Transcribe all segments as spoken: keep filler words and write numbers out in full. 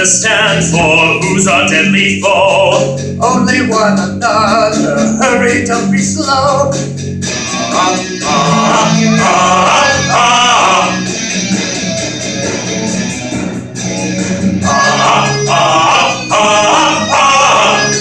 understand, for who's our deadly foe? Only one another, hurry, don't be slow. Ah, ah, ah, ah. Ah, ah, ah, ah.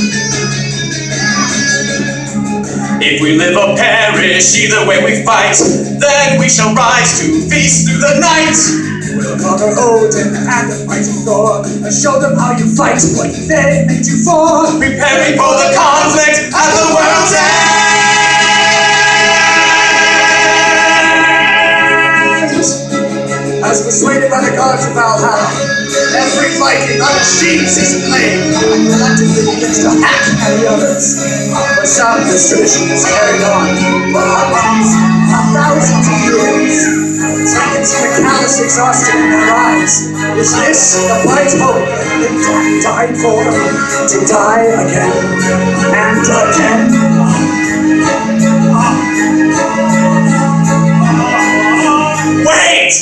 If we live or perish, either way we fight, then we shall rise to feast through the night. We'll conquer Odin and the mighty Thor, and show them how you fight what they made you for. Preparing for the conflict at the world's end. As persuaded by the gods of Valhalla, every Viking unsheathes his blade and collectively begins to hack at the others. For some, this tradition is carried on for hundreds of thousands of years. I can see the callous exhaustion in their eyes. Is this the bright hope that lived and died for, to die again and again? Wait!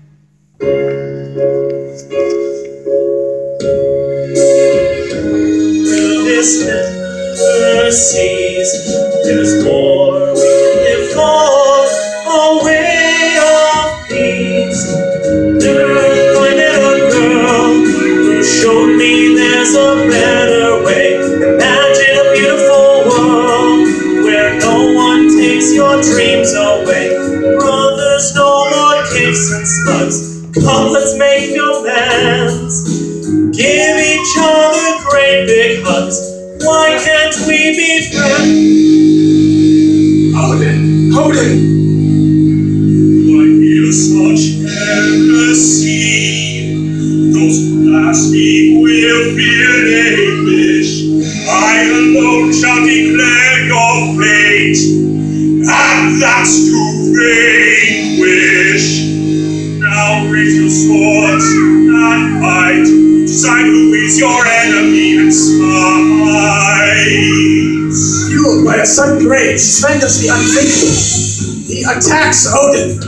Will this never cease? There's more we can live for, a way of peace. There's my little girl who showed me there's a better way. Imagine a beautiful world where no one takes your dreams away. Brothers, no more cakes and slugs. Come, let's make amends. Give each other great big hugs. Why can't we be friends? Odin! Odin! I feel such heresy. Those who blaspheme will feel English. I alone shall declare your fate, and that's to vanquish. Now raise your swords and fight. Decide who is your enemy and smite. Fueled by a sudden rage, Svendos the Unthinkable, he attacks Odin.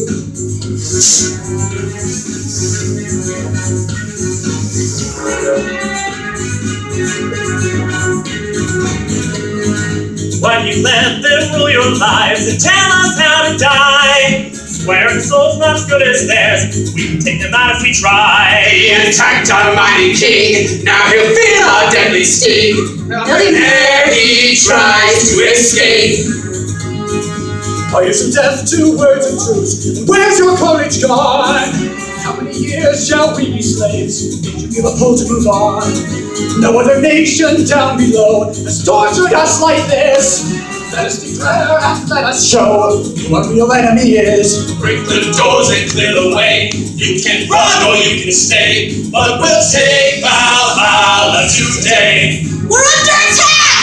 Why you let them rule your lives and tell us how to die? Swearing souls not as good as theirs, we can take them out if we try. He attacked our mighty king, now he'll feel our deadly sting. There he tries to escape. Are you so deaf to words of truth? Where's your courage gone? How many years shall we be slaves? Did you give a pull to move on? No other nation down below has tortured us like this. Let us declare and let us show who our real enemy is. Break the doors and clear the way. You can run or you can stay, but we'll take Valhalla today. We're under attack!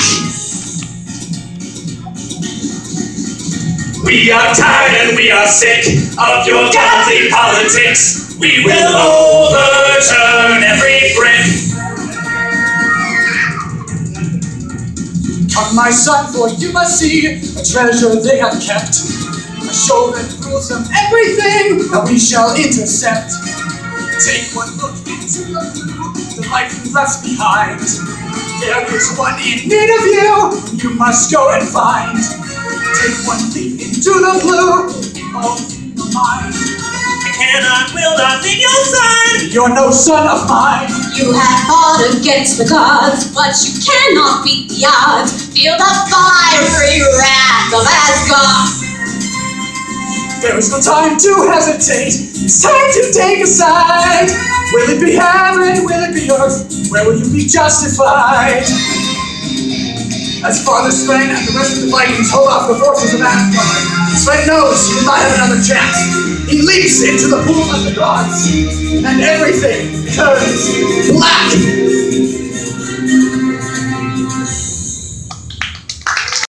We are tired and we are sick of your godly politics. We will overturn every brick. Come, my son, for you must see a treasure they have kept, a show that rules them everything that we shall intercept. Take one look into the blue, the life you left behind. There is one in need of you, you must go and find. Take one leap into the blue, oh, your mind. I cannot, will not leave your side. You're no son of mine. You have fought against the gods, but you cannot beat the odds. Feel the fiery wrath of Asgard. There is no time to hesitate. It's time to take a side. Will it be heaven? Will it be earth? Where will you be justified? As Father Sven and the rest of the Vikings hold off the forces of Asgard, Sven knows he will not have another chance. He leaps into the pool of the gods, and everything turns black.